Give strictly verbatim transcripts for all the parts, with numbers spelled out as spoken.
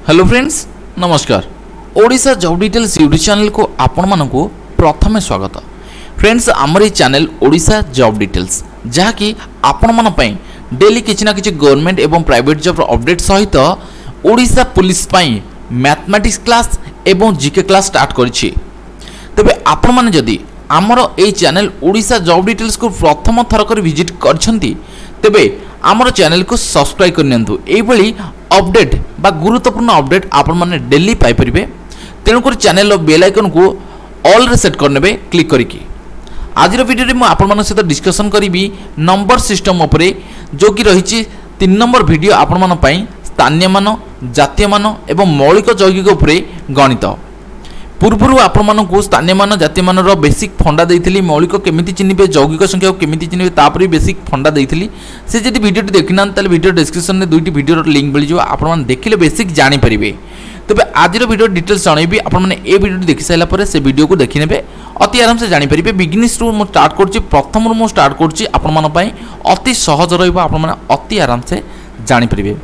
Hello friends नमस्कार Odisha job details YouTube channel को आपण मानकु प्रथमे स्वागत। फ्रेंड्स आमर ये चैनल ओडिशा जॉब डिटेल्स जहाँकि आपण मान पई डेली किछि ना किछि गवर्नमेंट एवं प्राइवेट जॉब अपडेट सहित ओडिशा पुलिस पई मैथमेटिक्स क्लास एवं जीके क्लास स्टार्ट करिछि। तबे आपण माने जदि आमर ए चैनल ओडिशा जॉब डिटेल्स को प्रथम थर कर विजिट करछंती तेबे आमर चैनल को सब्सक्राइब करनियंतु। एभली अपडेट बा गुरुत्वपूर्ण अपडेट आपण माने डेली पाई परिबे। तेणु कर चैनल रो बेल आइकन को ऑल रे सेट करनेबे क्लिक करिकि। आज वीडियो रे मु आपण मान सहित डिस्कशन करिवि नंबर सिस्टम उपरे जो कि रहिछि तीन नंबर वीडियो आपण मान पई स्थानीय मान जातीय मान एवं मौलिक यौगिक उपरे गणित। पूर्व आपण मानकु स्थानीय मान जातीय मान रो बेसिक फंडा देइथिली, मौलिक केमिति चिन्हिबे, यौगिक संख्या को केमिति चिन्हिबे तापरि बेसिक फंडा देइथिली। से जदि वीडियो देखिना ताले वीडियो डिस्क्रिप्शन रे दुईटी वीडियो रो लिंक मिल जो आपण मान देखिले बेसिक जानि परिबे। तबे आज रो वीडियो डिटेल्स जानिबी आपण माने ए वीडियो देखि साइला परे से वीडियो को देखि नेबे अति आराम से जानि परिबे। बिगिनिंग्स रु मु स्टार्ट करछि, प्रथम रु मु स्टार्ट करछि आपण मान पई अति सहज रहइबो, आपण माने अति आराम से जानि परिबे।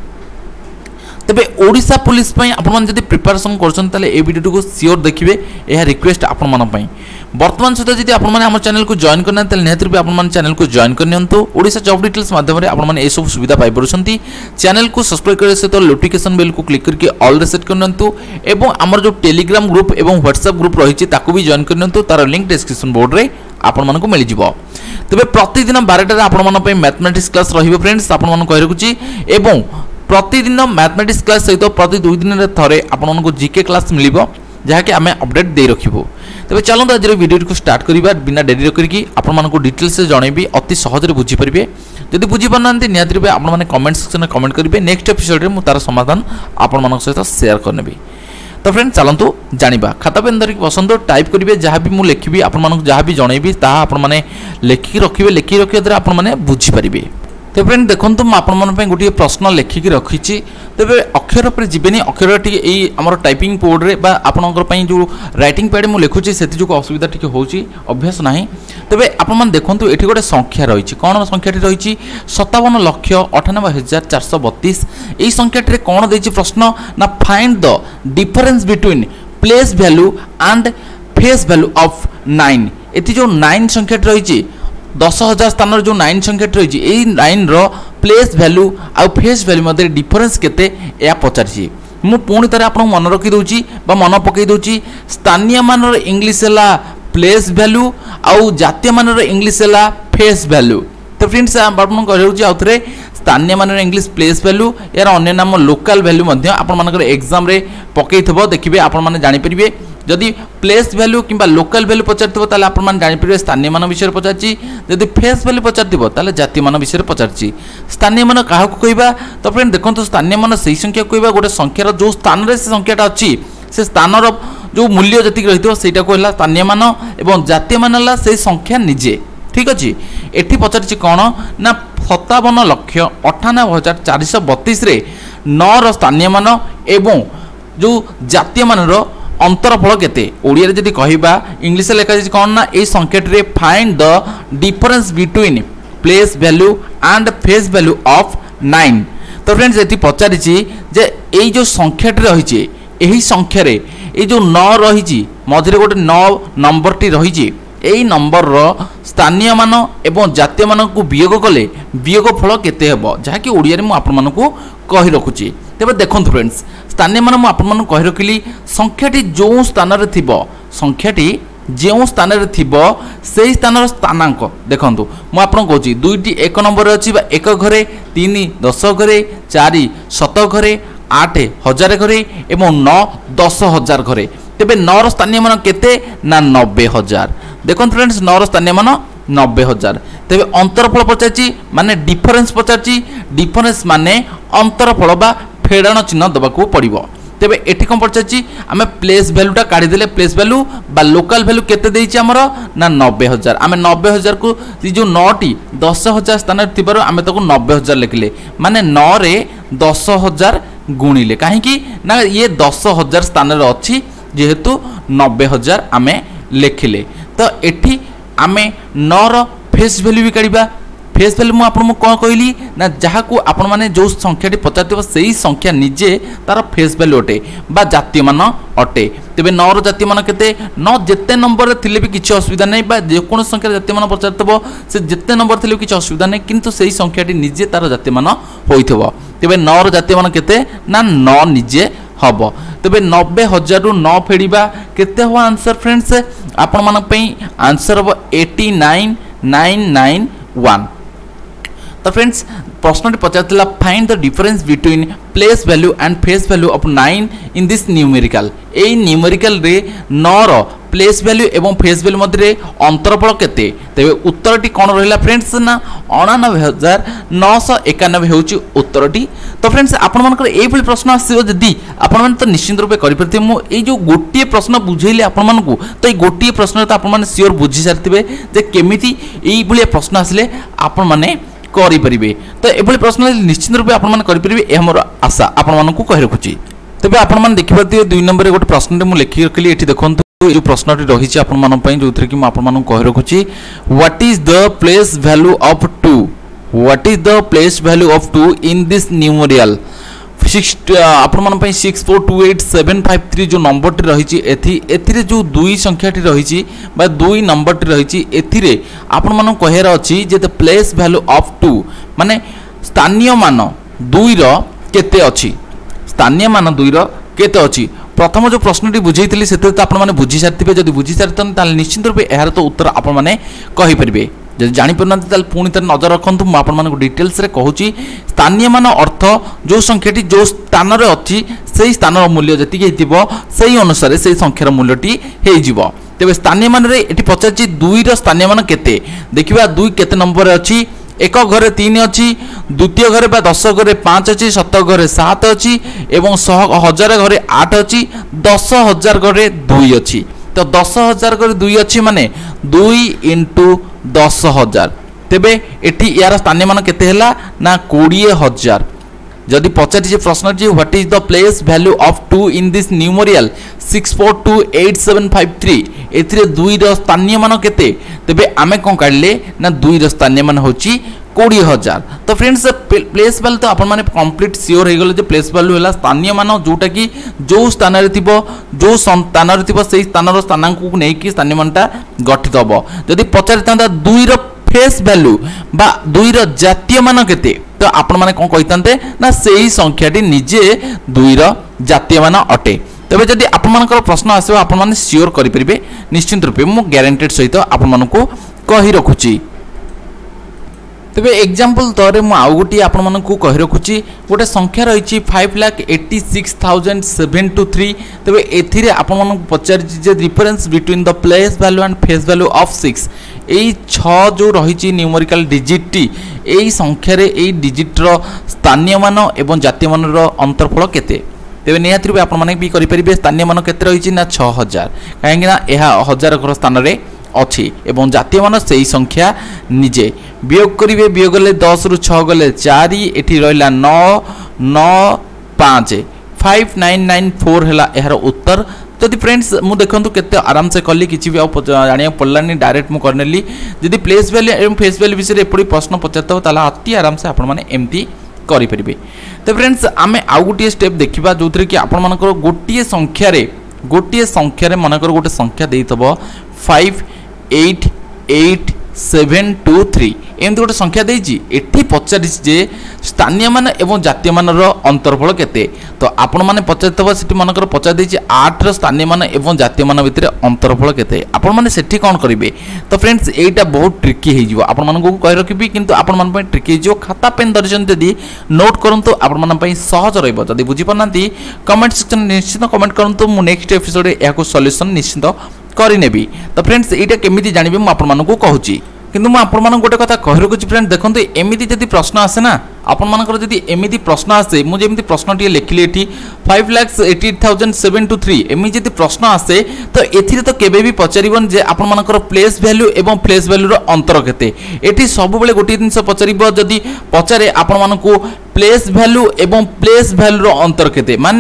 तबे ओडिशा पुलिस पई आपण मान जदि प्रिपरेशन करछन ताले ए वीडियो को सियोर देखिबे, एहा रिक्वेस्ट आपण मान पई। वर्तमान सहित जदि आपण मान हमर चैनल को जॉइन करना ताले नेहत रूपे आपण मान चैनल को जॉइन करनियंतु। ओडिशा जॉब डिटेल्स माध्यम रे आपण मान ए सब सुविधा पाइ परुछंती। चैनल को सब्सक्राइब करे सहित नोटिफिकेशन बेल को क्लिक करके ऑल रे सेट करनियंतु एवं हमर जो टेलीग्राम ग्रुप एवं व्हाट्सएप ग्रुप रहिछि ताको भी जॉइन करनियंतु। तार लिंक डिस्क्रिप्शन बोर्ड रे आपण मान को मिल जिवो। तबे प्रतिदिन बारह टा आपण मान पई मैथमेटिक्स क्लास रहिबो फ्रेंड्स, आपण मान कहि रखुछि। एवं प्रतिदिन मैथमेटिक्स क्लास सहित प्रति दुई दिन रे थरे आपण को जीके क्लास मिलिबो जहाँकि आम अपडेट दे रखिबो। तबे चलंतु आज वीडियो को स्टार्ट करिबा बिना डेरी करके आपण मानको डिटेल्स से जणैबी अति सहज रे बुझी परिबे। जदि बुझी पारनांती निहाती रूपे आपण माने कमेंट सेक्शन में कमेंट करिवे। नेक्स्ट एपिसोड रे मु तार समाधान आपण मानक सहित शेयर करनेबी। तो फ्रेंड्स चलंतु जानिबा। खाता पेन धरिक बसंतो टाइप करिवे, जहाँ भी मु लिखिबी आपण मानक जहाँ भी जणैबी ताहा आपण माने लिखि रखिबे। लिखि रखिया द्वारा आपण माने बुझी परिबे। तो फ्रेंड देखो मुझे आपण गोटे प्रश्न लिखिकी रखी। तेरे अक्षर पर जीवेनि, अक्षर टी आमर टाइपिंग बोर्ड रे बा आपणकर जो राइटिंग पैड मुझे लिखुची से जो असुविधा टी हो अभ्यास ना। तेरे आपण देखो ये गोटे संख्या रही, कौन संख्या रही सतावन लक्ष अठानबे हजार चार सौ बतीस। यही संख्या कौन दे प्रश्न ना find the difference between place value and face value of nine. ये जो नाइन संख्या रही दस हजार स्थान जो नाइन संख्या रही यही नाइन रो प्लेस वैल्यू आ फेस वैल्यू मध्य डिफरेंस केते या पचारि। मु पुणी तारे आपन मन रखी दउची बा मन पकई दउची। स्थानीय मान रो इंग्लिश हैला प्लेस वैल्यू आ जातीय मान रो इंग्लिश हैला फेस वैल्यू। तो फ्रेंड्स आपन कहउची आउथरे स्थानीय मान रो इंग्लिश प्लेस वैल्यू यार अन्य नाम लोकल वैल्यू मध्य आपन मानकर एग्जाम रे पकईथबो देखिबे। आपन माने जानि परिबे जदि प्लेस वैल्यू किंबा लोकल वैल्यू पचारथिबो ताले आपण मान जानि परिबे स्थानीय मान विषय पचारछि। जदि फेस वैल्यू पचारथिबो ताले जातीय मान विषय पचारछि। स्थानीय मान काहा को कहबा? तो फ्रेंड देखंतु स्थानीय मान सही संख्या कहबा गोटे संख्यार जो स्थान रे से संख्याटा अछि से स्थानर जो मूल्य जति रहितो सेटा कहला स्थानीय मान एवं जातीय मान हला से संख्या निजे। ठीक अछि। एठी पचारछि कोन ना सत्तावन लक्ष अठानबे हजार चार सौ बतीस रे नौ रो स्थानीय मान एवं जो जातीय मान रो अंतरफल केते। ओडिया रे जदि कहिबा इंग्लिश रे लिखा कौन ना ए संख्या रे find the difference between place value and face value of nine. तो फ्रेंड्स एटी पचारिछि जे ए जो संख्या रही यही संख्या रे ए जो नौ रही मझे गोटे नौ नंबर टी रही यही नंबर रो स्थानीय मान एवं जातीय मान को वियोग कले वियोग फल केते हेबो जहाँकि ओडिया रे मु आपण मानकु कहि रखुची। तेबे देखंतु फ्रेंड्स स्थानीय मान मु आपण मानकु कहि रखिली संख्याटी जो स्थान रे थिबो संख्याटी जो स्थान रे थिबो सेही स्थान स्थानांक देखंतु मु आपण कहूची दुईटी एक नंबर रे अछि बा एक घरे, तीन दस घरे, चार शत घरे, आठ हजार घरे एवं नौ दस हजार घरे। तेबे नौ स्थानीय मान केते ना नब्बे हजार। देखो फ्रेंड्स नौ स्थानीय मान नब्बे हजार। तेबे अंतरफल पचारछि माने डिफरेंस पचारछि। डिफरेंस माने अंतरफल बा फेड़ाण चिन्ह दबाकू पड़िबो। तेबे एठी कोन पचारछि आमे प्लेस वैल्यू टा काढी देले प्लेस वैल्यू बा लोकल वैल्यू केते देइछि हमर ना नब्बे हजार। आमे नब्बे हजार को जो नौ टी दस हजार स्थान रे थिबारो आमे ताको नब्बे हजार लिखले माने नौ रे दस हजार गुणिले काहेकि ना ये दस हजार स्थान रे अछि जेहेतु नब्बे हजार आमे लिखिले। तो एठी आमे नौ रो फेस वैल्यू भी काढिबा। फेस वैल्यू मु आपन कौन कहली ना जहाँ को आपण माने जो संख्याटी पचार से ही संख्या निजे तार फेस वैल्यू अटे बा जातीय मान अटे। तेबे नौ जातीय मान केते नौ जेते नंबर थिले भी किछि असुविधा नहीं बा जेकोन संख्या जातीय मान पचारतबो से जेते नंबर थिले किछि असुविधा नहीं किंतु सेही संख्याटी निजे तार जातीय मान होइथबो। तेबे नौ जातीय मान केते ना नौ निजे हबो। तेबे नब्बे हजार रु नौ फेड़िबा केते हो आंसर फ्रेंड्स आपण मान पई आंसर हबो eighty nine nine nine one. तो फ्रेंड्स प्रश्न पचार find the difference between place value and face value of nine in this numerical. ए न्यूमेरिकल रे नौ रो प्लेस वैल्यू एवं फेस वैल्यू मध्य अंतरफल केते। तेबे उत्तरटी कौन रहिला फ्रेंड्स ना अणानबे हजार नौश एकानबे होउची उत्तरटी। तो फ्रेंड्स आपण मानकर एई भली प्रश्न आसीबो जदी आपण मान तो निश्चित रूपे करि परथे। मु एई जो गोटिए प्रश्न बुझैले आपण मानकू तो एई गोटिए प्रश्न तो आपण माने श्योर बुझी सारथिबे जे केमिति एई भली प्रश्न आसिले आपण माने करि परिबे। तो एभली प्रश्न निश्चित रूपे आपण माने करि परिबे ए हमर आशा आपण मानकू कहि रखुची। तबे आपण मान देखि परथिबे दुई नंबर रे गोटे प्रश्न मु लिखि रखली एठी देखंतु जो प्रश्नटी रही आपण मान पई जोथरे कि आपण मान कहि रखुची what is the place value of two what is the place value of two in this numerical six आपण मान पई six four two eight seven five three जो नंबर टी रही एथि एथिरे जो दुई संख्याटी रही बा दुई नंबर टी रही एथिरे आपण मान कहर अछि जे the place value of two माने स्थानीय मान दुई रो केते अछि स्थानीय मान दुई रो केते अछि। प्रथम जो प्रश्नटी बुझेइथिली सेते तो आपण माने बुझी सारथिबे जदि बुझी सारतन ताल निश्चित रूपे एहार तो उत्तर आपण माने कहि परिबे। जदि जानि परनांती ताल पुणी तर नजर रखंतु मु आपण माने डिटेल्स रे कहूची स्थानीय मान अर्थ जो संख्याटी जो स्थान रे अछि सेही स्थान रो मूल्य जति हेतिबो सेही अनुसार सेही संख्यार मूल्यटी हेइ जिवो। तेबे स्थानीय मान रे एठी पचारची दुई रो स्थानीय मान केते देखिबा दुई केते नंबर रे अछि एक घरे तीन अच्छी द्वितीय घरे बा दस घरे पाँच अच्छी शत घरे सात अच्छी एवं हजार घरे आठ अच्छी दस हजार घरे दुई अच्छी। तो दस हजार घरे दुई अच्छी माने दुई इंटू दस हजार तेबे एठी यार स्थानीय मान केते हैला ना बीस हजार। जदि पचारि प्रश्न what is the place value of two in this numerical six four two eight seven five three एथिरे दुई रो स्थानीय मान केते तेबे आमे कोन काढले ना दुई रो स्थानीय मान होची बीस हजार। तो फ्रेंड्स प्लेस वैल्यू तो आपण माने कंप्लीट श्योर हे गेले जे प्लेस वैल्यू हैला स्थानीय मान जोटा कि जो स्थान रे थिबो जो स्थान रे थिबो सेही स्थान रो स्थानांक को नै कि स्थानीय मानटा गठित हबो। जदि पचारि तांदा दुई रो फेस वैल्यू बा दुई रो जातीय मान केते तो आपण माने कोन कहितांते ना सेही संख्याटी निजे दुई रो जातीय मान अटे। तबे जदि आपण मानकर प्रश्न आसीबो आपण माने श्योर करि परिबे निश्चित रूपे मु ग्यारंटेड सहित आपण मानको कहि रखुची। तेबे एग्जांपल तरे मु आउ गोटी आपण मानकू कहि रखुची गोटे संख्या रहिची five lakh eighty six thousand seven two three. तेबे एथिरे आपण मानकू पचारि जे difference between the place value and face value of six एई छह जो रहिची न्यूमेरिकल डिजिट टी एई संख्या रे एई डिजिट रो स्थानीय मान एवं जातीय मान रो अंतरफल केते। तेबे निहाती रूपे आपण माने भी करि परिबे स्थानीय मान केते रहिची ना छह हजार काहेकि ना एहा हजार घर स्थान रे अच्छी एवं जातीय मान से संख्या निजे वियोग करेंगे वियोग गले दस रु छः गले चार एटी रहा नौ नौ पाँच फाइव नाइन नाइन फोर है यार उत्तर। जदि फ्रेंड्स मु देखु केते आराम से कली किसी भी जाना पड़लानी डायरेक्ट मुझे करनेली जदि प्लेस वैल्यू एवं फेस वैल्यू विषय एपड़ी प्रश्न पचार ताला अति आराम से आपण माने एमती करेंगे। तो फ्रेंड्स आम आउ गोटे स्टेप देखा जो थी कि आपण मानकर गोटे संख्यार गोटे संख्यार मनकर गोटे संख्या देइतबो five eight eight seven two three एमती गोटे संख्या देइछि एठी पचारि जे स्थानीय मान एवं जातीय मान रो अंतरफल केते। तो आपण माने पचारितबो सेठी मनकर पचार देइछि आठ रो स्थानीय मान एवं जातीय मान भितरे अंतरफल केते आपण माने सेठी कोन करिवे। तो फ्रेंड्स एटा बहुत ट्रिकी हे जिवो आपण मानको कहि रखिबी किंतु आपण मान पय ट्रिकी जो खाता पेन दर्शन जदी नोट करंतु आपण मान पय सहज रहइबो। जदी बुझि पनांती कमेंट सेक्शन निश्चित कमेंट करंतु मु नेक्स्ट एपिसोड रे याको सॉल्यूशन निश्चित करिनेबी। तो फ्रेंड्स एटा केमिति जानिबे मु आपण मानको कहूची किंतु मु आपण मानको गोटे कथा कहि रखुची फ्रेंड देखंतु एमिति जदी प्रश्न आसे ना आपण मानकर जदी एमिति प्रश्न आसे मु जेमिति प्रश्न टी लेखिले एठी five lakh eighty thousand seven two three एमिति जदी प्रश्न आसे तो एथिरे तो केबे भी पचारिबन जे आपण मानकर प्लेस वैल्यू एवं प्लेस वैल्यू रो अंतर केते। एठी सब बेले गोटे जिंस पचारिबो जदी पचारे आपण मानको प्लेस वैल्यू एवं प्लेस वैल्यू रो अंतर केते माने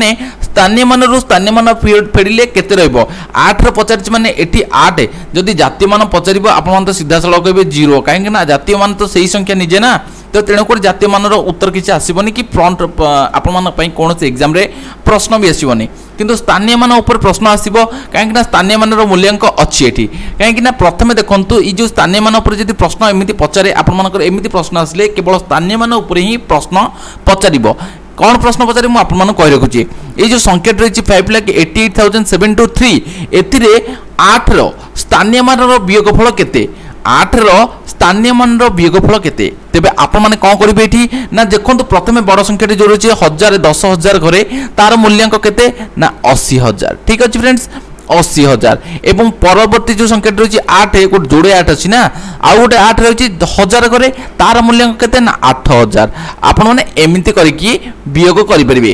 स्थानीय मान रु स्थानीय मान फेरिले केते रहइबो आठ रो पचार माने एठी आठ जदि जातीय मान पचारिबो आपण मान तो सीधा सळक कहबे जीरो काहे ना जातीय मान तो सही संख्या निजे ना तो तेणुक जातीय मानर उत्तर किसी आसबनी कि फ्रंट आपण कौन से एग्जाम रे प्रश्न भी आसबनी किंतु स्थानीय मान उपर प्रश्न आसो कहीं स्थानीय मानर मूल्यांक अच्छी एटी कहीं प्रथम देखु ये जो स्थानीय मान उपर जब प्रश्न एमती पचारे आपर एमती प्रश्न आसिले केवल स्थानीय मान उपर ही प्रश्न पचार कौन प्रश्न पचारे मुझे कही रखुच्छी ये जो संख्या रही five lakh eighty eight thousand seven two three ए आठ स्थानीय मानर वियोगफल केते आठ रो स्थानीय मान वियोगफल केते तेबे आपण माने कौन करेंगे ये ना देखो प्रथम बड़ संख्या जो रही हजार दस हजार घरे तार मूल्यांक केते ना अशी हजार ठीक अच्छे फ्रेंड्स अशी हजार एवं परवर्ती जो संख्या रही आठ गोटे जोड़े आठ अच्छी ना आउ गोटे आठ रही हजार घरे तार मूल्यांक केते ना आठ हजार आपण माने एमती करके वियोग करेंगे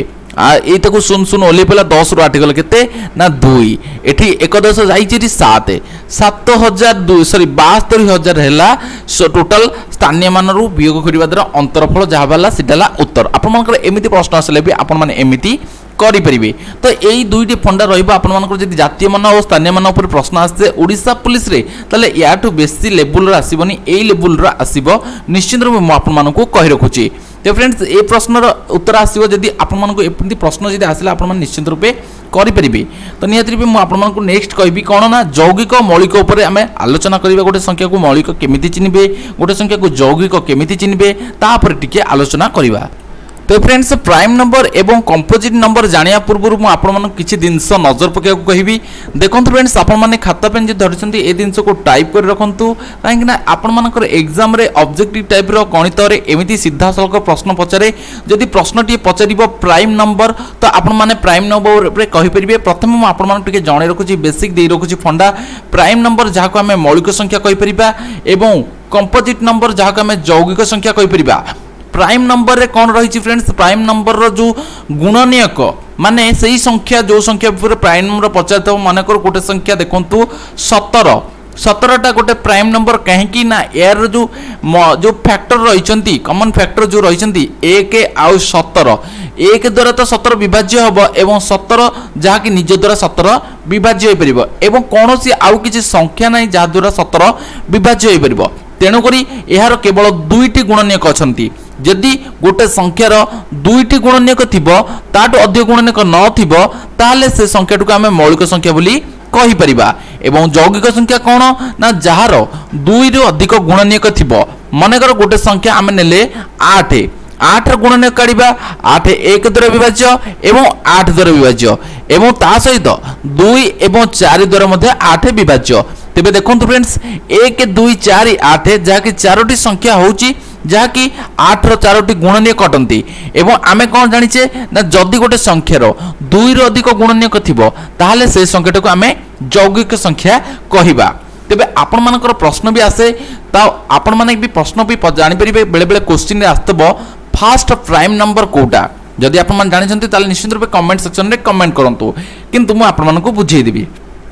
ये सुन सुन ओल्ल पा दस रु आठ गल के ना दुई एटी एक दस जाइए सात सात हजार दुई सरी बास्तरी हजार है टोटाल स्थानीय मान वियोग करने द्वारा अंतरफल जहाँ बाला सीटा उत्तर आपमती प्रश्न आसले भी आपण मैंने एमती करेंगे तो यही दुईटी फंडा रही जातीय मान और स्थानीय मान उपर प्रश्न आसे ओडिशा पुलिस रे ताले याठू बेसी लेवल आसबनी ए लेवल आसब निश्चित रूप मुझे कही रखुच्छी तो फ्रेंड्स ये प्रश्नर उत्तर आसो जदि आपमती प्रश्न जब आसला आप निश्चित रूपे करेंगे तो निहत भी मुझे नेक्स्ट कहि कौन ना यौगिक मौलिक उपर आम आलोचना करवा गोटे संख्या को मौलिक केमिति चिन्हबे गोटे संख्या को यौगिक केमिति चिन्हबे तापर टिके आलोचना करवा तो फ्रेंड्स प्राइम नंबर एवं कंपोजिट नंबर जानिया पूर्व मुझे आपको किसी जिनस नजर पकड़ कहि देखो फ्रेंड्स आपने खाता पेन जो धरती ए जिनस को टाइप कर रखु कहीं आपर एग्जाम रे ऑब्जेक्टिव टाइप रो गणित एमती सीधा सड़क प्रश्न पचारे जदि प्रश्न टी पचार प्राइम नंबर तो आपण मैंने प्राइम नंबर कहींपर प्रथम मुझे आपके जन रखुच्छी बेसिक दे रखुच्छी फंडा प्राइम नंबर जहाँ को आम मौलिक संख्या कहींपर एवं कंपोजिट नंबर जहाँ को आम यौगिक संख्या कहींपर प्राइम नंबर रे कौन रही फ्रेंड्स प्राइम नंबर रो जो गुणनीयक माने सही संख्या जो संख्या प्राइम नंबर पचार मन कर गोटे संख्या देखु सतर सतरटा गोटे प्राइम नंबर कहीं ना यार जो जो फैक्टर रही कमन फैक्टर जो रही एक आउ सतर एक द्वारा तो सतर विभाज्य हम एवं सतर जहाँकि निज द्वारा सतर विभाज्य हो पार एवं कौन सी आउ किसी संख्या ना जहाँ द्वारा सतर विभाज्य हो पार तेणुक यार केवल दुईटी गुणनीयक अच्छा जदि गोटे संख्यार दुईटी गुणनीयक थिबो ताटू अधिक गुणनीयक नथिबो ताले से संख्याटू को आम मौलिक संख्या बोली कहि परिबा एवं यौगिक संख्या कौन ना जार दुई रु अधिक गुणनीयक थिबो मानेकर गोटे संख्या आम नेले आठ आठ गुणनीयक काढ़ा आठ एक द्वारा विभाज्य एवं आठ द्वारा विभाज्य एवं ता सहित दुई एवं चार द्वारा मध्य आठ विभाज्य तेबे देखंतु फ्रेंड्स एक दुई चार आठ जहाँकि चारोटी संख्या होची जहाँकि आठ रो चारोटी गुणनीयक अटंती एवं आमे कौन जानिचे ना जदि गोटे संख्यार दुई रु अधिक गुणनीयक थिबो ताहले से संख्याटा को आमे यौगिक संख्या कहिबा तेबे आपण मानकर प्रश्न भी आसे ता आपण माने भी प्रश्न भी जानि परिबे बेले बेले क्वेश्चन रे आस्तबो फास्ट प्राइम नंबर कोटा जदि आपण मान जानिछंती ताले निश्चित रूपे कमेंट सेक्शन रे कमेंट करंतु किंतु मु आपण मानकु बुझेई देबी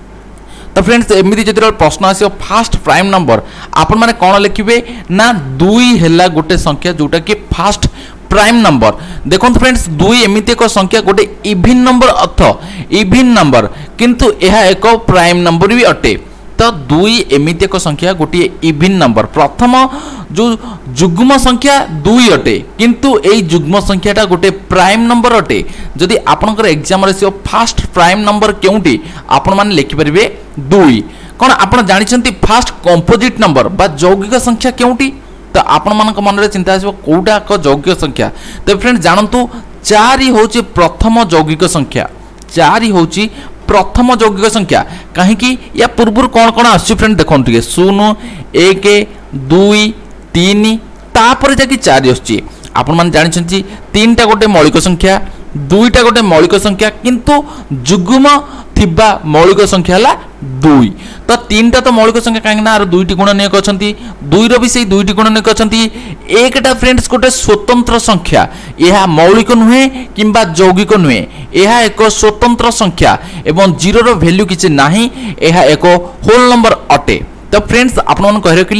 तो फ्रेंड्स एमती जो प्रश्न आसो फास्ट प्राइम नंबर आपण मैंने कौन लिखे ना दुई है गोटे संख्या जोटा कि फास्ट प्राइम नंबर देखो फ्रेंड्स दुई एमती एक संख्या गोटे इभिन नंबर अर्थ इभिन नंबर किंतु यह एक प्राइम नंबर भी अटे तो दुई एमती एक संख्या गोटे इभिन नंबर प्रथम जो जुग्म संख्या दुई अटे किंतु यही जुग्म संख्याटा गोटे प्राइम नंबर अटे जदि आपनकर एग्जाम रे फास्ट प्राइम नंबर केउटी आपण माने लिखि परिबे दुई कौन आपण जानिछंती फास्ट कंपोजिट नंबर बा यौगिक संख्या केउटी तो आपण मानक मन रे चिंता आसबो कोउटा को यौगिक संख्या तो फ्रेंड जानंतु चार ही होची प्रथम यौगिक संख्या चार ही होची प्रथम यौगिक संख्या कहीं या पूर्व कौन कौन आस फ्रेंड देखो शून्य एक दुई तीन तापर जाकि चार आसुची आपण माने जानिछंती तीन टा गोटे मौलिक संख्या दुईटा गोटे मौलिक संख्या किंतु जुग्म थिबा मौलिक संख्या है दुई तो तीन टा तो मौलिक संख्या कहीं दुईटी गुणनीयक अच्छा दुई री से दुईटी गुणनीयक अच्छा एकटा फ्रेंड्स गोटे स्वतंत्र संख्या यह मौलिक नुहे कि यौगिक नुहे यह एक स्वतंत्र संख्या एवं जीरो रो वैल्यू किसी ना यह एक होल नंबर अटे तो फ्रेंड्स आपन कहि रखिली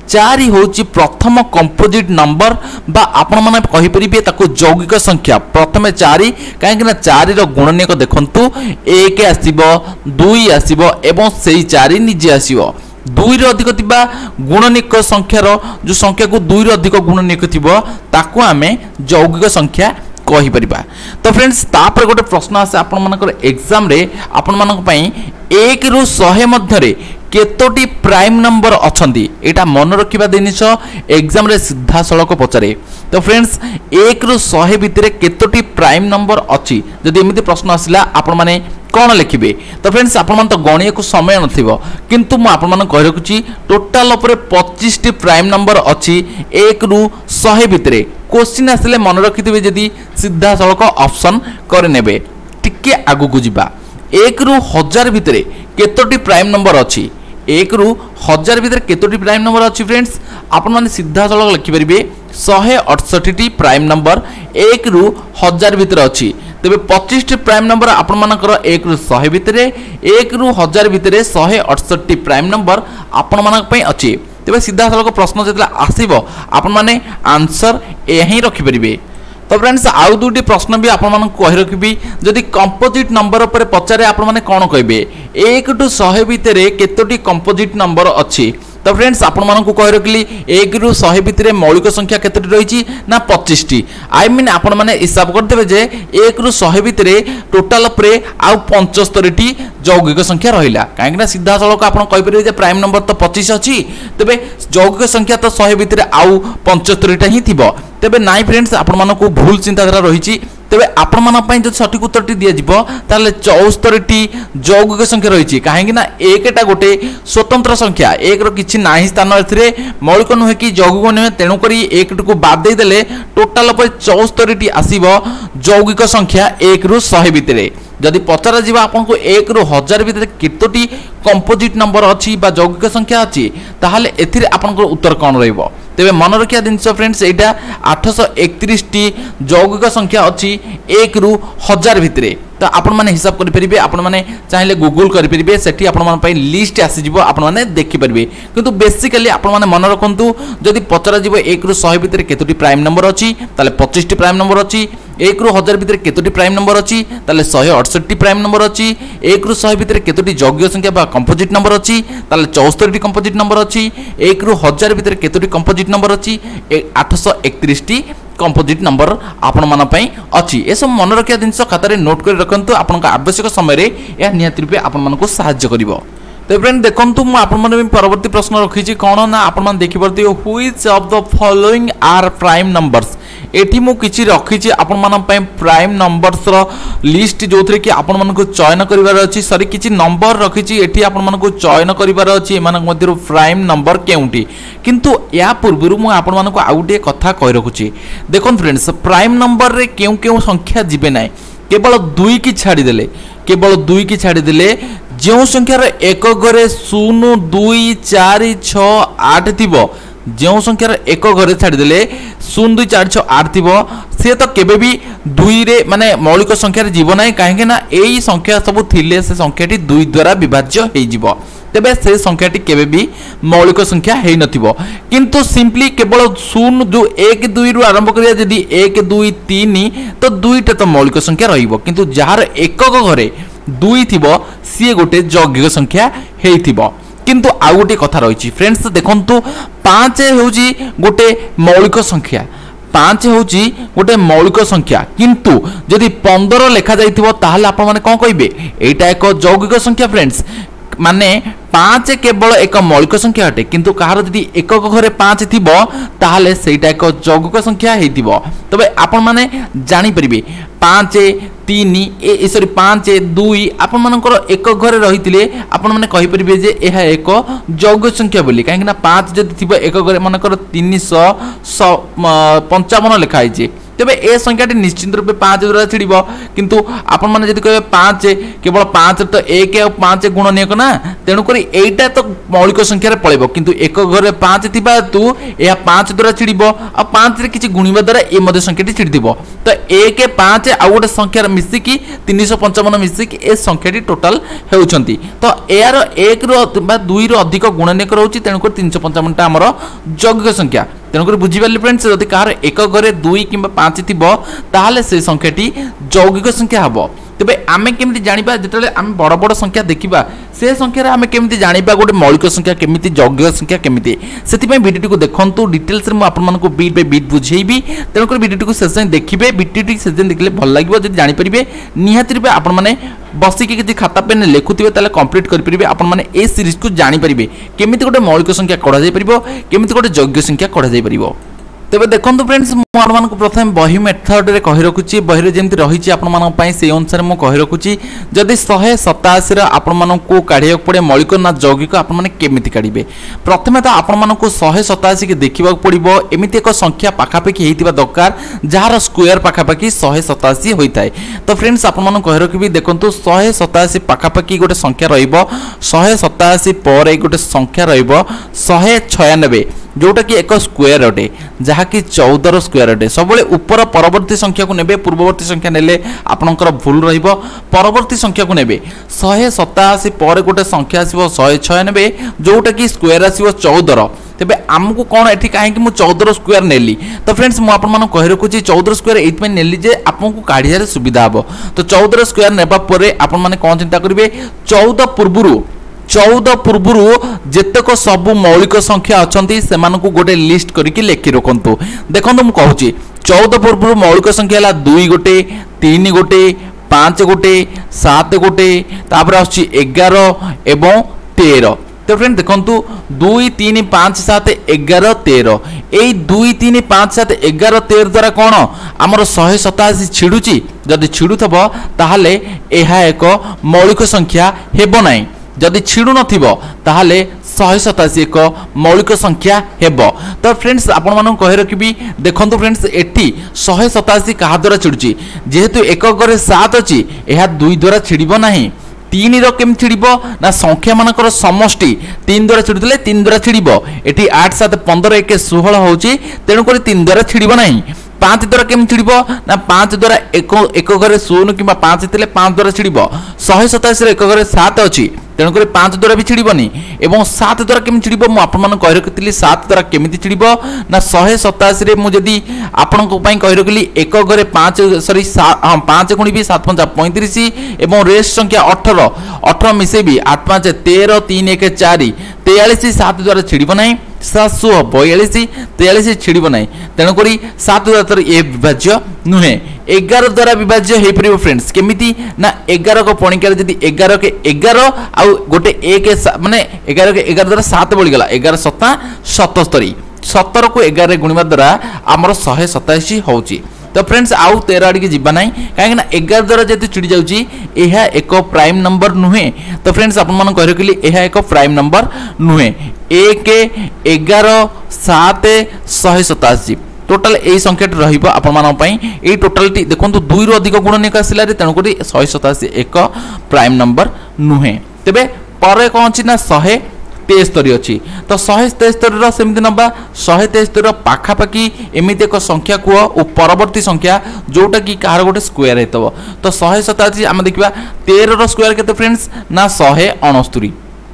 चार होची प्रथम कंपोजिट नंबर बा आपण माने कहि परिबे ताको यौगिक संख्या प्रथमे चार कहीं चार गुणनीयक देखंतु एक आसीबो दुई आसीबो एवं सेही चार निजे आसीबो दुई रो अधिक थिबा गुणनीयक संख्यार जो संख्या को दुई रो अधिक गुणनीयक थिबो ताको आमे यौगिक संख्या कहि परिबा। तो फ्रेंड्स तापर गोटे प्रश्न आसे आपण मानकर एग्जाम रे आपण मानक पई एक रु सौ मध्य रे केतोटी प्राइम नंबर अछंती एटा मन रखिबा जिनिस एग्जाम रे सीधा सड़क पचारे। तो फ्रेंड्स एक रु सौ भितर केतोटी प्राइम नंबर अच्छी जदि एमती प्रश्न आसला आपण माने कौन लिखिबे। तो फ्रेंड्स आपण मन तो गणिया को समय नथिबो किंतु मु आपण मन कहि रखुची टोटल ऊपर पच्चीस टी प्राइम नंबर अच्छी एक रु सौ भितर क्वेश्चन आसले मन रखिथिबे जदि सीधा सड़क ऑप्शन करे नेबे। टिके आगु को जिबा एक रु हजार भितर केतोटी प्राइम नंबर अच्छी एक रु हजार भितर केतोटी प्राइम नंबर अच्छी फ्रेंड्स आपण माने सीधा सड़क लिखि परिबे सौ अड़सठ टी प्राइम नंबर एक रु हजार भितर अच्छी तेबे पच्चीस टी प्राइम नंबर आपण मानकर एक रु सौ भितर एक रु हजार भितर सौ अड़सठ टी प्राइम नंबर आपण मानक पई अच्छी तेबे सीधा सड़क प्रश्न जेतला आसीबो आपण माने आंसर एही रखि परिबे। तो फ्रेंड्स आउ दुटी प्रश्न भी आपण मानक कहि रखिबी जदि कंपोजिट नंबर ऊपर पचारे आपण माने कोन कहबे एक टू सौ भितर केतोटी कंपोजिट नंबर अच्छी। तो फ्रेंड्स आपण मानक कहि रखली एक रु सौ भितर मौलिक संख्या केतोटी रहिची ना पच्चीस टी आई मीन आपण माने हिसाब कर देबे जे एक रु सौ भितर टोटल ऊपर आउ पचहत्तर टी यौगिक संख्या रहिला काहे ना सीधा सड़क आपण कहि परिबे जे प्राइम नंबर तो पच्चीस अछि तबे यौगिक संख्या तो सौ भितर आउ पचहत्तर टा ही थिबो तेबे नाइ फ्रेंड्स आपण मानक भूल चिंताधारा रहिची तेबे आपण मान पई जो सठिक उत्तर टी दिया जिवो ताले चौहत्तर टी यौगिक संख्या रहिची काहे ना एकटा गोटे स्वतंत्र संख्या एक रो किछि नाही स्थान एथिरे मौलिक नुहे कि यौगिक नुहे तेणु करी एक को बाद दे देले टोटल पर चौहत्तर टी आसीबो यौगिक संख्या एक रु सौ भितरे। जदि पचरा जीवा आपन को एक रु हजार भितर केतोटी कंपोजिट नंबर अच्छी बा यौगिक संख्या अच्छी ताहाले एथिरे आपन को उत्तर कोन रहइबो तेबे मन रखिया जिनस फ्रेंड्स एटा आठ सौ इकतीस टी यौगिक संख्या अच्छी एक रु हजार भितरे। तो आपण माने हिसाब करि परिबे आपण माने चाहिले गूगल करि परिबे सेठी आपण मान पई लिस्ट आसी जिवो आपण माने देखि परिबे किंतु बेसिकली आपण माने मन रखंतु जदि पचरा जिवो एक रु सौ भितर केतोटी प्राइम नंबर अच्छी ताले पच्चीस टी प्राइम नंबर अच्छी एक रु हजार भितर केतोटी प्राइम नंबर अच्छी ताले सौ अड़सठ टी प्राइम नंबर अच्छी एक रु सौ भितर केतोटी यौगिक संख्या बा कंपोजिट नंबर अच्छी ताले चौहत्तर टी कंपोजिट नंबर अच्छी एक रु हजार भितर केतोटी कंपोजिट नंबर अच्छी आठ सौ इकतीस टी कंपोजिट नंबर आपण मान पई अछि ए सब मन रखिया जिंस खाता रे नोट कर रखंतु आपन का आवश्यक समय रे या नियत रूपे आपण मान को सहायता करिवो। तो फ्रेंड देखंतु मु आपण मन परवर्ती प्रश्न रखी छी कोन ना आपण मान देखि परती which of the following are prime numbers एठी मु किछि रखी छी आपण मान पई प्राइम नंबर्स रो लिस्ट जोथरे कि आपण मान को चयन करिवार अछि सॉरी किछि नंबर रखी छी एठी आपण मान को चयन करिवार अछि एमान मध्य प्राइम नंबर केउंटी किंतु या पूर्वरु मु आपण मान को आउटे कथा कहि रखुची देखन फ्रेंड्स प्राइम नंबर रे केउ केउ संख्या जिबे नै केवल दुई की छाड़ी देले केवल दुई की छाड़ी देले जो संख्यार एक घरे शून्य दुई चार छ आठ थिबो जो संख्यार एक घरे छाड़ी देले शून्य दुई चार छ आठ थिबो से तो केबे भी दुई रे माने मौलिक संख्या रे जीव नै काहे ना एई संख्या सब थिले से संख्याटी दुई द्वारा विभाज्य हे जीवो तेबे से संख्याटी केबे भी मौलिक संख्या हे नथिबो किंतु सिंपली केवल शून्य जो एक दुई रु आरंभ करिया जदी एक दुई तीन तो दुईटा तो मौलिक संख्या रहिबो किंतु जार एकक घरे दुई थिबो सी गोटे यौगिक संख्या हेइथिबो किंतु आ गोटे कथा रही फ्रेंड्स देखंतु पाँच होउची गोटे मौलिक संख्या पाँच होउची गोटे मौलिक संख्या किंतु जदि पंद्रह लेखा जाइथिबो ताहाले आपण माने कोन कहिबे एटा एक यौगिक संख्या फ्रेंड्स माने पाँच केवल एक मौलिक संख्या अटे किंतु कहार जदि एकक घरे पाँच थिबो ताहाले सेटा एक यौगिक संख्या हेइथिबो तबे आपण माने जानि परिबे पाँच तीन ए सॉरी पाँच दुई आपण मानकर एक घरे रहितिले आपण माने कहि परिबे जे एहा एक यौगिक संख्या बोली काहेकि ना पाँच जदि थिबो एक घरे मानकर तीन सौ पचपन लेखा आइजे तेबे ए संख्याटी निश्चित रूपे पाँच द्वारा छिड़ब किंतु आपण माने जदि कहे पाँच केवल पाँच तो एक और पाँच गुणनीयक ना तेणुक एटा तो मौलिक संख्यार पड़ेब किंतु एक घर पाँच थी तू यह पाँच द्वारा छिड़ब आ पाँच रे किछि गुणिबा द्वारा ए मध्य संख्याटी छिड़दिब तो एक पाँच आउ गोटे संख्यार मिसिकी तीन सौ पंचावन मिसिकी ए संख्याटी टोटाल हेउछंती तो यार एक रो दुई रो अधिक गुणनीयक रहउछि तेणुक तीन सौ पंचावन टा हमर यौगिक संख्या तेणुक बुझिपारे फ्रेंड्स जदि कहार एक घरे दुई कि पाँच थी ताहले से संख्याटी यौगिक संख्या हम तेबे आमे केमिति जानिबा जेतले आमे बड़ बड़ संख्या देखिबा से संख्या आमे केमिति जानिबा गोटे मौलिक संख्या केमिति यौगिक संख्या केमिति सेति पय वीडियो को देखंतु डिटेल्स रे म आपन मानको बीट बाय बीट बुझेइबी तेणुक वीडियो को शेष देखिबे वीडियो शेष देखले भल लागिबो जदि जानि परिबे निहाती रूपे आपन माने बसी के किछि खाता पेन लेखुथिबे ताले कंप्लीट करि परिबे आपन माने ए सीरीज को जानि परिबे केमिति गोटे मौलिक संख्या कढा जाय परिबो केमिति गोटे यौगिक संख्या कढा जाय परिबो तेबे देखंतु फ्रेंड्स मु आपन को प्रथम बही मेथड रे कहि रखुची बही रे जेमति रहिची आपन मानन पई से अनुसार मु कहि रखुची जदि एक सौ सतासी रे आपन मानन को काढिया पड़े मौलिक ना यौगिक आपन माने केमिति काढिबे प्रथमे तो आपन मानन को एक सौ सतासी के देखिबा पड़िबो एमिति एक संख्या पाखापाखि हेतिबा दरकार जहार स्क्वायर पाखापाखि एक सौ सतासी होइताय तो फ्रेंड्स आपन मानन कहि रखिबी देखंतु एक सौ सतासी पाखापाखि गोटे संख्या रहिबो एक सौ सतासी पर एक गोटे संख्या रहिबो एक सौ छियानवे जोटा कि एक स्क्वायर अटे जहा कि चौदह स्क्वायर अटे सब ऊपर परवर्ती संख्या को नेबे पूर्ववर्ती संख्या नेले आपनकर भूल रहिबो परवर्ती संख्या को नेबे एक सौ सतासी पर गोटे संख्या आसीबो एक सौ छियानवे जोटा कि स्क्वायर आसीबो चौदह तेबे आमको कोन एठी काहे कि मु चौदह स्क्वायर नेली तो फ्रेंड्स मु आपन मानो कहि रखुची चौदह स्क्वायर एत में नेली जे आपन को काढिया रे सुविधा हबो तो चौदह स्क्वायर नेबा परे आपन माने कोन चिंता करिवे चौदह पूर्वरु चौदह पूर्वरु जेतक सबु मौलिक संख्या अछंती सेमानकु गोटे लिस्ट करिकि लेखि रखंतु देखंतु मु कहूची चौदह पूर्वरु मौलिक संख्या हला दुई गोटे तीन गोटे पाँच गोटे सात गोटे तापर आछि ग्यारह एवं तेरह तो फ्रेंड देखंतु दुई तीन पाँच सात ग्यारह तेरह एई दुई तीन पाँच सात ग्यारह तेरह द्वारा कोन हमर एक सौ सतासी छिडुची जदि छिडुथबो ताहाले एहा एक मौलिक संख्या हेबो नाही जदि छिड़ू नथिबो ताहाले एक सौ सतासी एक मौलिक संख्या हेबो तो फ्रेंड्स आपण मानन कहि रखिबी देखंतु फ्रेंड्स एठी एक सौ सतासी कहा द्वारा छिडुची जेहेतु एक घरे सात अछि एहा दुई द्वारा छिडिबो नाही तीन रो केम छिडिबो ना संख्या मानकर समष्टि तीन द्वारा छिडुतले तीन द्वारा छिडिबो एठी आठ सात पंद्रह एक सोलह होउची तेनु करी तीन द्वारा छिडिबो नाही पाँच द्वारा केम छिड़ब ना पाँच द्वारा एक एक घरे शून्य कि पाँच थे पाँच द्वारा छिड़ब एक सौ सतासी एक घरे सात अच्छी तेणुक पाँच द्वारा भी छिड़बनी एवं सात द्वारा केमी छिड़ब मुझे कही रखी सात द्वारा केमी छिड़ब ना एक सौ सतासी मुझे आपण कही रखी एक घरे पाँच सरी हाँ पाँच गुणी सात पंचा पैंतीस एवं रेस्ट संख्या अठर अठर मिसेबी आठ पाँच तेरह तीन एक चार तेयालीस सात द्वारा छिड़ब ना सातशु बयालीस तेयालीस छिड़ब ना तेणुक सात द्वारा ए विभाज्य नुहे एगार द्वारा विभाज्य हो पार फ्रेंड्स केमिति ना एगार को पणिकार जदि एगार के एगार आउ गोटे एक माने एगार के एगार द्वारा सात बढ़ीगला एगार सता सतस्तरी सतर को एगार गुणिबा द्वारा आमर एक सौ सतासी होउची तो फ्रेंड्स आउ तेरह आड़ के जीवा ना कहीं एगार द्वारा जेतु चिड़ी जाउची एहा एक प्राइम नंबर नुहे तो फ्रेंड्स आपण मन कहि रखिली एहा एक प्राइम नंबर नुहे एक एगार सात एक सौ सतासी टोटाल यही संख्या रहिबो आपण मानन पई एई टोटालिटी देखंतु दुई रो अधिक गुणनीयक आसिला रे तेणु करी एक सौ सतासी एक प्राइम नंबर नुहे तेबे परे कोन छि ना एक सौ तेस्तरी अच्छी तो शहे तेस्तरी सेमती नवा शहे तेस्तरी पाखापाखि एमती एक संख्या कह और परवर्ती संख्या जोटा कि कहार गोटे स्क्वायर होता तो शहे सतासी आम देखा तेरह स्क्वायर के फ्रेंड्स ना शहे अणस्तरी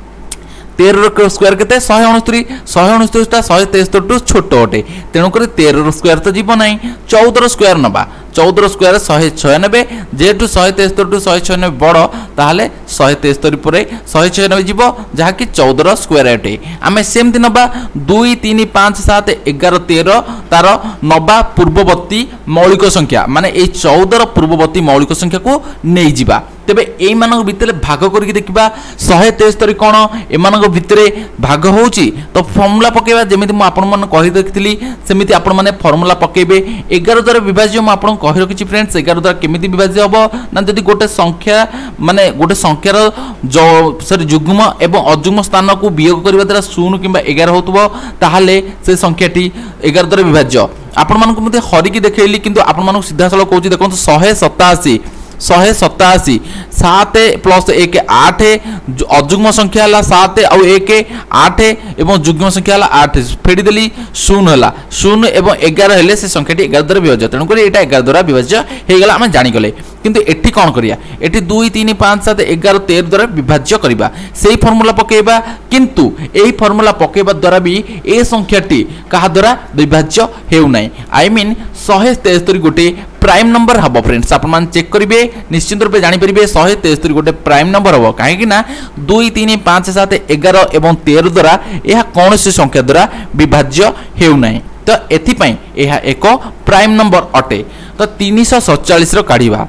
तेरह स्क्वायर के शहे अणस्तरी शहे अणस्तरीटा शहे तेस्तरी टू छोट अटे तेणुक तेरह स्क्वायर तो जीव ना चौदह स्क्वायर नवा चौदह स्क्वायर शहे छयानबे जेहेतु शहे तेस्तरी टू शहे छयानबे बड़ ताहले शहे तेस्तरी पर शहे छयानबे जीव जहाँकि चौदह स्क्वायर अटे आम सेमती नवा दुई तीन पाँच सात एगार तेरह तार नवा पूर्ववर्ती मौलिक संख्या माने ये चौदह पूर्ववर्ती मौलिक संख्या को नहीं जिबा तेबे एई मानक भितरे भाग करके देखिबा शहे तेस्तरी कोन एमानक भितरे भाग होउची तो फॉर्मूला पकेबा जेमिति म आपन मन कहि देखितली सेमिति आपन माने फॉर्मूला पकेबे एगार द्वारा विभाज्य म आपन कहि रखिछि फ्रेंड्स एगार द्वारा केमिति विभाज्य हबो ना जदि गोटे संख्या माने गोटे संख्यार जो सॉरी युग्म एवं अयुग्म स्थान को वियोग करबा द्वारा शून्य किबा एगार होतबो ताहाले से संख्याटी एगार द्वारा विभाज्य आपण मानक मते हरिकी देखैली किंतु आपण मानक सीधा सळ कहूची देखो शहे सतासी शहे सतासी सात प्लस एक आठ अजुग्म संख्या है सात आउ एक आठ एवं जुग्म संख्या है आठ फेड़ी देली शून्य है शून्य एवं एगार हेले से संख्याटी एगार द्वारा विभाज्य तेणुक यहाँ एगार द्वारा विभाज्य होगा आम जानीगले किंतु एठी कौन करिया एठी दुई तीन पाँच सात एगार तेरह द्वारा विभाज्य करबा सेही फॉर्मूला पकेबा किंतु एही फॉर्मूला पकेबा द्वारा भी ए संख्याटी कहा द्वारा विभाज्य हेउ नै आई मीन शहे तेस्तरी गोटे प्राइम नंबर हम फ्रेंड्स आप चेक करेंगे निश्चित रूप जानी पारे शहे तेस्तरी गोटे प्राइम नंबर हम कहीं दुई तीन पाँच सात एगार एवं तेरह द्वारा यह कौन सी संख्या द्वारा विभाज्य हेउ नै तो एथिपाई यह एक प्राइम नंबर अटे तो तीन सौ सतचालीस काढ़ा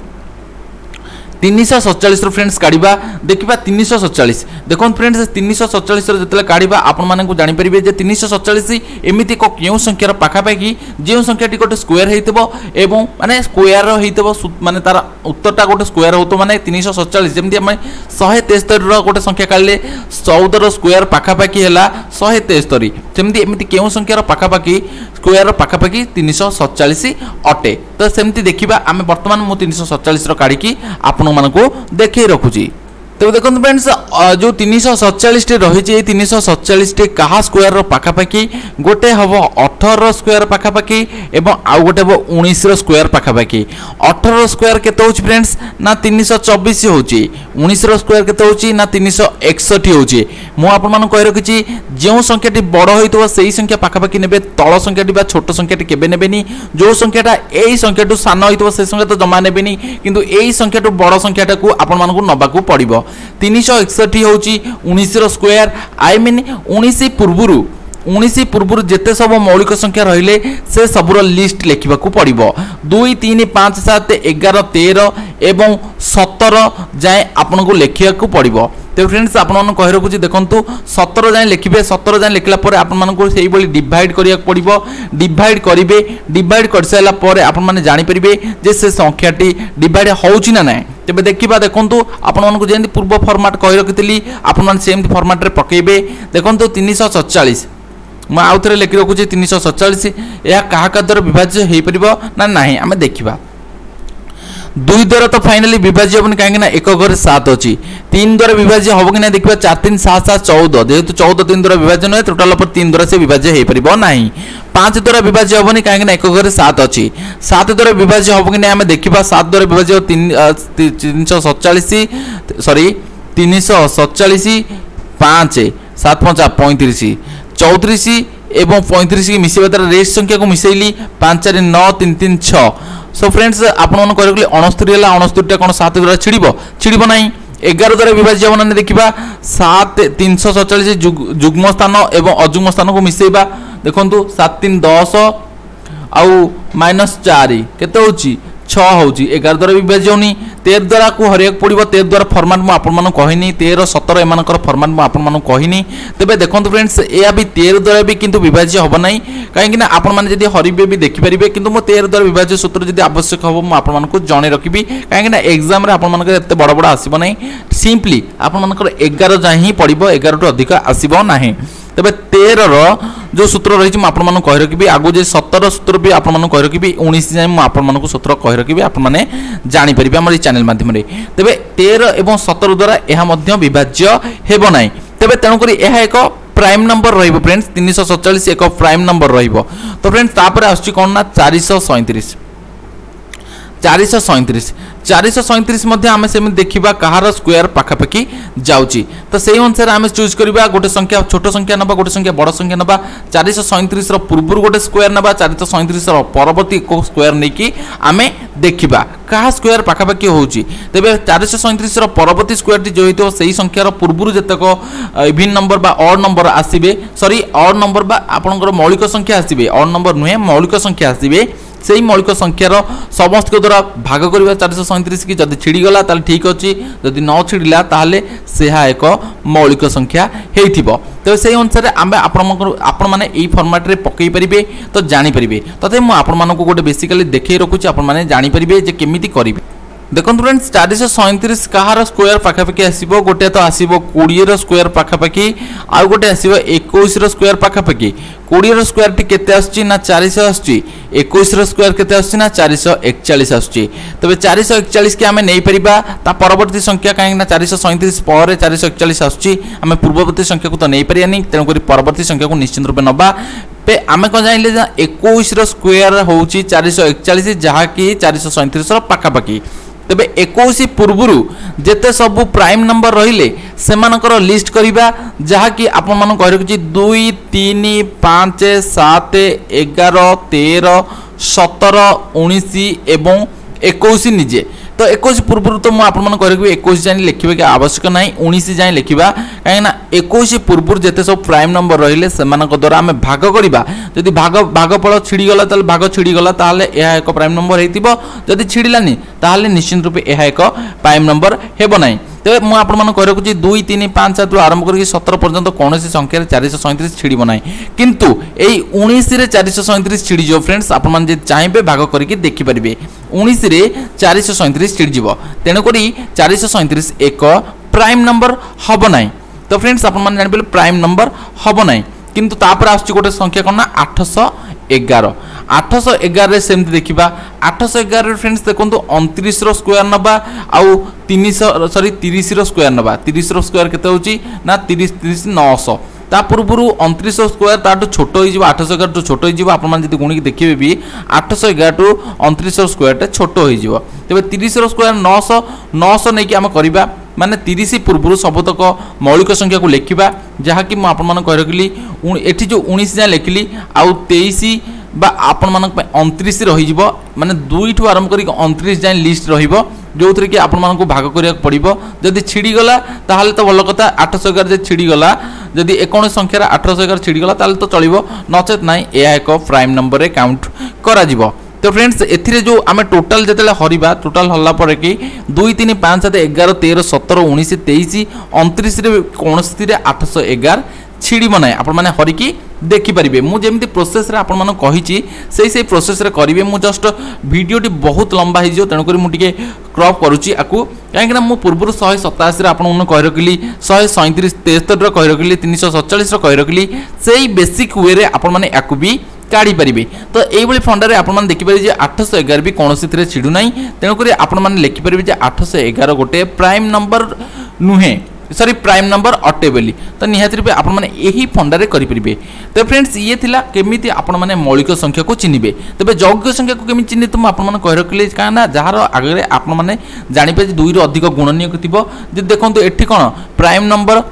तीन सौ सतचालीस फ्रेंड्स काढ़ा देखा तीन सौ सतचालीस देखो फ्रेंड्स तीन सौ सतचालीस जो काढ़ा आपको जानीपारे तीन सौ सतचालीस एमती एक क्यों संख्यार पाखापाखि जो संख्याटी गोटे स्क्वायर हो माने स्क्वायर माने तार उत्तरटा गोटे स्क्वायर हो माने तीन सौ सतचालीस जमी आम शहे तेस्तरी गोटे संख्या काढ़े चौदह स्क्वायर पाखापाखि है शहे तेस्तरी सेमती एमती क्यों संख्यार पाखापाखि स्क्वायर पाखापाखि तीन सौ सतचालीस अटे तो सेमती देखा आम बर्तमान मु तीन सौ सतचालीस काढ़ी आपण मानको देखे रखुची तो देखो फ्रेंड्स जो तीन सौ सतचालीस रही तीन सौ सतचालीस क्या स्क्वायर पाखापाखि गोटे हम अठर स्क्वायर पाखापाखि एवं आउ गोटे हम उन्नीस स्क्वायर पाखापाखि अठर स्क्वायर केते होची फ्रेंड्स ना तीन सौ चौबीस होची उन्नीस स्क्वायर केते होची ना तीन सौ इकसठ होची मु आपन मानको कहि रखिची जो संख्याटी बड़ होइतो सेही संख्या पाखापाखि नेबे तळ संख्याटी बा छोट संख्याटी केबे नेबेनी जो संख्याटा एई संख्याटु सान होइतो से संख्या तो जमा नेबेनी किंतु एई संख्याटु बड़ संख्याटा को आपन मानको नबाकू पड़िबो तीन सौ इकसठ होची उन्नीस स्क्वायर आई मीन उन्नीस पूर्वरु उन्नीस पूर्व जिते सब मौलिक संख्या रहिले से सबुर लिस्ट लिखा पड़ो दुई तीन पाँच सात एगार तेरह एवं सतर जाए आपन को लिखा पड़ो तो फ्रेंड्स आपन कह रखुची देखो सतर जाए लिखे सतर जाए लिखला आपको से डिवाइड करिया पड़ो डिवाइड करेंगे डिवाइड कर सारापर आपने जानीपारे जे से संख्याटी डिवाइड होची ना नाई तेज देखा देखो आपको जमी पूर्व फर्माट कही रखी आपमन फर्माट पकेबे देखो तीन सौ सतचालीस मैं आउ थे लिखि रखुची तीन सौ सतचालीस यह क्या द्वारा विभाज्य हो पार ना ना आम देखा दुई द्वारा तो फाइनाली विभाज्य हेनी कहीं एक घर सात अच्छी तीन द्वारा विभाज्य हम कि ना देखा चार तीन सात सात चौदह जेहेतु चौदह तीन द्वारा विभाज्य नुहे टोटाल पर तीन द्वारा से विभाज्य हो पार ना पाँच द्वारा विभाज्य हेनी कहीं एक घर सात अच्छी सात द्वारा विभाज्य हम कि आम देखा सात द्वारा विभाज्य तीन तीन सौ सतचालीस सॉरी तीन सौ सतचालीस पाँच सात पाँच पैंतीस चौतीस एवं पैंतीस की मिसेबा द्वारा रेस्ट संख्या को मिसेली पाँच चार नौ तीन तीन छः सो फ्रेंड्स आपन कह रखिए अणस्तरी है अणस्तरी कौन सात द्वारा छिड़ब छिड़ब ना एगार द्वारा विभाज्य हम ना देखा सात तीन सौ सतचालीस जुग्म स्थान एवं अजुग्म स्थान को मिसेबा देखो सात तीन दस आउ माइनस चार केते होची छः होची एगार द्वारा विभाज्य होनी तेरह द्वारा को हरियाक पड़ो तेरह द्वारा फर्माट मुझे आपको कहनी तेरह सतर एम फर्माट मुझे आपको कहनी तेज देखो फ्रेंड्स यह भी तेरह द्वारा भी किंतु विभाज्य हम ना कहीं आपने हरबे भी देखिपारे कि मो तेरह द्वारा विभाज्य सूत्र जब आवश्यक हम मुझे जन रखी कहीं एग्जाम आपत बड़ बड़ आसब ना सिंपली आपर एगार जाए ही पड़ो एगार टू अधिक आसब ना तेज तेरह जो सूत्र रही मुझे कह रखी आगो जो सतर सूत्र भी आपको कह रखी उन्नीस जाए मुझे सूत्र कह रखी आपने जानीपारे आम चैनल मध्यम तेज तेरह और सतर द्वारा यह विभाज्य हेब ना तेज तेणुक यह एक प्राइम नंबर रही फ्रेंड्स तीन सौ सतचालीस एक प्राइम नंबर रही तो फ्रेंड्स तापर आस कौन ना चार सौ सैंतीस चार सौ सैंतीस चार सौ सैंतीस आम से देखा कहार स्क्वायर पाखापाखि जाऊँगी तो से अनुसार आम चूज करवा गोटे संख्या छोट संख्या ना गोटे संख्या बड़ संख्या ना चार सौ सैंतीस पूर्व गोटे स्क्वायर ना चार सौ सैंतीस परवर्ती एक स्क्वायर नहीं कि आम देखा क्या स्क्वायर पाखापाखि होची तेज चार सौ सैंतीस परवर्ती स्क्वायर जो होता है संख्यार पूर्व जितक इभिन नंबर बा ऑड नंबर आसबे सॉरी ऑड नंबर बा आपनकर मौलिक संख्या आसबे ऑड नंबर नुहे मौलिक संख्या आसबे से मौलिक संख्यार समस्त द्वारा भाग करवा चार सौ सैंतीस की जब छिड़गला ठीक अच्छे जदि न छिड़ला ताले से एक मौलिक संख्या हो तो से अनुसार आम आपण मैंने यही फर्माट रे पकई पारे तो जानीपारे तथा मुझे आपण गोटे बेसिकली देखे रखुच्छी आपने जानीपारे जे केमिति करेंगे देखो फ्रेंड्स चार सौ सैंतीस कहार स्क्वायर पाखापाखि आसो गोटे तो आसो कोड़े स्क्वायर पाखापाखि आउ गोटे आसो इक्कीस स्क्वायर पाखापाखि कोड़े स्क्वायर टी केते आसुची ना चार सौ आसुची इक्कीस स्क्वायर केते आसुची ना चार सौ इकतालीस आसुची तबे चार सौ इकतालीस के आमे नै परिबा ता परवर्ती संख्या काहे ना चार सौ सैंतीस पर चार सौ इकतालीस आसुची आमे पूर्ववर्ती संख्या को तो नै परियानी तेनु करी परवर्ती संख्या को निश्चित रूपे नबा पे आमे को जानिले इक्कीस स्क्वायर होउची चार सौ इकतालीस जहा कि चार सौ सैंतीस रो पाखापाखि तबे इक्कीस पूर्वरु जेते सब प्राइम नंबर रहिले सेमानकर लिस्ट करिबा जहा कि आपन मन कहि रखछि दो तीन पाँच सात ग्यारह तेरह सत्रह उन्नीस एवं इक्कीस निजे तो इक्कीस पूर्व तो मुझे आपन कह रखी इक्कीस जाए लिखा कि आवश्यक ना उन्नीस जाए लिखा कहीं इक्कीस पूर्व जिते सब प्राइम नंबर रहिले से द्वारा आम भाग करवा जदि भाग भागफल छिड़गला तो भाग छिड़गला यह एक प्राइम नंबर होती छिड़लानी ताहले निश्चित रूपे यह एक प्राइम नंबर हेब ना तेज मुझे आपको कह रखुच्छी दुई तीन पाँच सात आरंभ कर सतर पर्यंत कौन संख्यार चार सौ सैंतीस छिड़ब ना किंतु यही उन्नीस चार सौ सैंतीस छिड़ज फ्रेंड्स आपने चाहिए भाग करके देखिपारे उन्नीस चार सौ सैंतीस छिड़ज तेणुक चार सौ सैंतीस एक प्राइम नंबर हम ना तो फ्रेंड्स आपने जान प्राइम नंबर हम ना किंतु तापर आसुची गोटे संख्या कौन ना आठश एगार आठश एगार सेमती देखा आठश एगार फ्रेंड्स देखो उनतीस स्क्वायर नबा आउ तीन सॉरी तीस स्क्वायर नबा तीस स्क्वायर केते ना तीस तीस नौश ता पूर्व उनतीस स्क्वायर ताठू छोट हो आठश एगार टू छोट हो आप गुणी देखिए भी आठश एगार टू उनतीस स्क्वायर छोट हो तेज तीस स्क्वायर नौश नौश नहीं आम करवा माने तीस पूर्व सबतक मौलिक संख्या को लिखा जहाँकि मुझे कह रखी एटी जो उन्नीस जाए लिखिली आउ तेईस बा आपण मानक उनतीस रही माने दुई ठू आरंभ करी उनतीस जाए लिस्ट रहिबो जो थी कि आपण मानक भाग करिया पड़िबो जदि छिड़ीगला ताहले तो भल कथा आठश एगार जे छिड़ीगला जदि इक्कीस संख्यार आठश एगार छिड़ीगला ताहले तो चलिबो नचेत नाई यह एक प्राइम नंबर रे काउंट करा जिवो तो फ्रेंड्स एथिरे जो आमे टोटल जतले हरिबा टोटल हल्ला पर कि दुई तीन पाँच सात एगार तेरह सत्रह उन्नीस तेईस उनतीस कौन रे आठश एगार छिड़ब ना आपण मैंने हरिकी देखिपारे मुझे प्रोसेस रे आपण मानक कही से से प्रोसेस रे करिवे मु जस्ट वीडियोटी बहुत लंबा हो तेणुक मुझे क्रॉप करुच्ची आपको कहीं मु पूर्व शहे सताशी आपको कही रखी शहे सैंतीस तेस्तरी कही रखी तीन सौ सतचाश कही रखी से बेसिक वे रे आपण मैंने या भी काढ़ी पारे तो यही फंडारे आपने देखिपारे आठश एगार भी कौन से छिड़ू ना तेणुक आपने लिखिपारे आठश एगार गोटे प्राइम नंबर नुहे सॉरी प्राइम नंबर अटे बोली तो निहाती रूपे आपण मैंने यही फंडारे करेंगे तो फ्रेंड्स ये थिला केमिति आपण मैंने मौलिक संख्या को चिन्हे तेज यौगिक संख्या को केमी चिन्हे तो मुझे कह रखी कहीं जार आगे आपण मैंने जानीपे दुई रु अधिक गुणनीयक थी देखो ये कौन प्राइम नंबर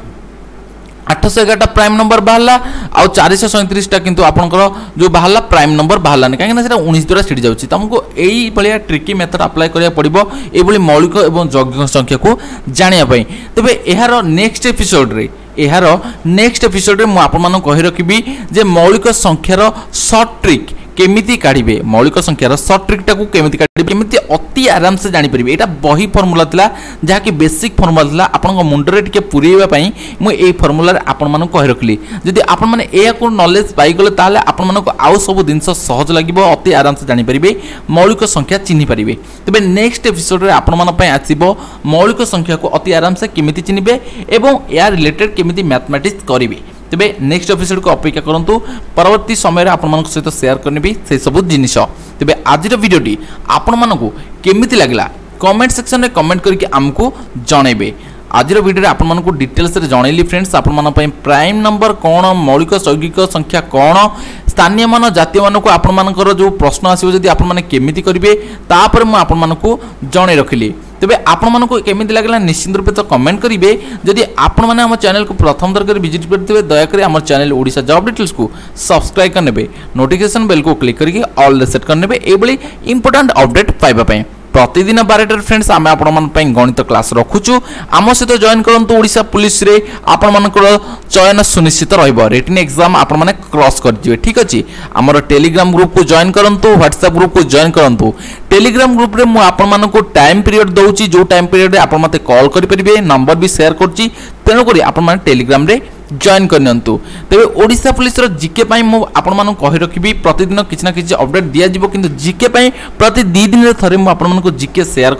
आठश एगारटा प्राइम नंबर बाहला आउ चार सौ सैंतीस किंतु आपनकर जो बाहला प्राइम नंबर बाहलानी कहीं उन्नीस द्वारा छिड़ी जाऊँगी तुमको यही भाया ट्रिकी मेथड अप्लाई करा पड़ो ये मौलिक और यौगिक संख्या को जानापी तेज यार नेक्स्ट एपिसोड रे यार नेक्स्ट एपिसोड रे मु आपन कहि रखिबी जे मौलिक संख्यार शॉर्ट ट्रिक केमिति काढ़िबे मौलिक संख्यार शॉर्ट ट्रिक टाकू केमिति काढ़िबे केमिति अति आराम से जानि परिबे एटा बही फार्मूला थिला जहाँकि बेसिक फार्मूला थिला आपन मुंडरे टिके पुरेइबा पई मु एई फार्मूला रे आपन मानन कहि रखली जदि आपन माने एया को नॉलेज पाई गले ताले आपन मानन को आउ सब जिंस सहज लागिबो अति आराम से जानि परिबे मौलिक संख्या चिन्हि परिबे तबे नेक्स्ट एपिसोड रे आपन मान पई आसीबो मौलिक संख्या को अति आराम से केमिति चिन्हिबे एवं या रिलेटेड केमिति मैथमेटिक्स करिबे तेबे नेक्स्ट एपिसोड को अपेक्षा करंतु परवर्ती समय रे आपन मानक सहित शेयर करनेबी से सब जिनिस तेबे आजिर वीडियोटी आपन मानक केमिति लागला कमेंट सेक्शन रे कमेंट करके हमको जणेबे आजिर वीडियो रे आपन मानक डिटेल्स रे जणैली फ्रेंड्स आपन मान पई प्राइम नंबर कोन मौलिक यौगिक संख्या कोन स्थानीय मान जातीय मान को आपण मानकर जो प्रश्न आसीबो जदि आपण माने केमिति करिवे तापर मु आपण मानक जणे रखिली तेबे आपण मानक केमिति लागला निश्चित रूपे तो कमेंट करिवे जदि आपण माने हम चैनल को प्रथम दर कर विजिट करथिबे दया करी हमर चैनल ओडिशा जॉब डिटेल्स को सब्सक्राइब करनेबे नोटिफिकेशन बेल को क्लिक करके ऑल सेट करनेबे एबली इंपोर्टेंट अपडेट पाइबा पई प्रतिदिन बारटार फ्रेंड्स आम आपण गणित क्लास रखुचु आम सहित जॉइन करंतु ओडिशा पुलिस रे आपण मानकर चयन सुनिश्चित रहिबो रिटन एग्जाम आपण माने क्रॉस कर जिवे ठीक अछि हमर टेलीग्राम ग्रुप को जॉइन करंतु व्हाट्सएप ग्रुप को जॉइन करंतु टेलीग्राम ग्रुप रे मु आपण मानको टाइम पीरियड दउची जो टाइम पीरियड रे आपण मते कॉल करि परिबे नंबर भी शेयर करची तेनो करी आपण माने टेलीग्राम रे जॉइन करनियंतु तेबे ओडिशा पुलिस रो जीके पई मु आपण मानको कहि रखिबी प्रतिदिन किछ ना किछ अपडेट दिया जिवो किंतु जीके पई प्रति दो दिन रे थरे मु आपण मानको जीके शेयर करबी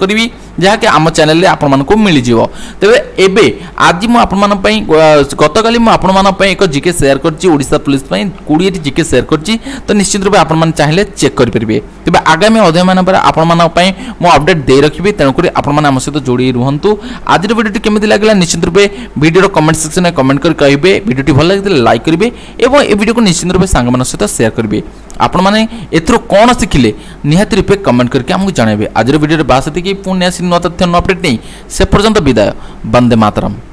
जहाँकि आम चैनल आपको मिल जाव। तेरे एबे आज मुझे गत काली मुझे एक जिके शेयर करशा पुलिस कोड़े जिके शेयर कर तो निश्चित रूप आप चाहिए चेक करेंगे। तेज आगामी अध्याय मान मुझे अपडेट दे रखी तेणुक आम सहित जोड़ी रुहतु। आज भिडियो केमी लगे निश्चित रूप भिडियो कमेंट सेक्शन में कमेंट कर कहे भिडियो भल लगे लाइक करेंगे और ये भिडियो को निश्चित रूप सांग सहित शेयर करेंगे। आपण मैंने एथर कौन शिखिले निहाती रूपे कमेंट करके आमको जनइबे। आज भिडियो बास पुणी आसी नुआ तथ्य नुआ अपडेट नहीं से पर्यंत विदाय। वंदे मातरम।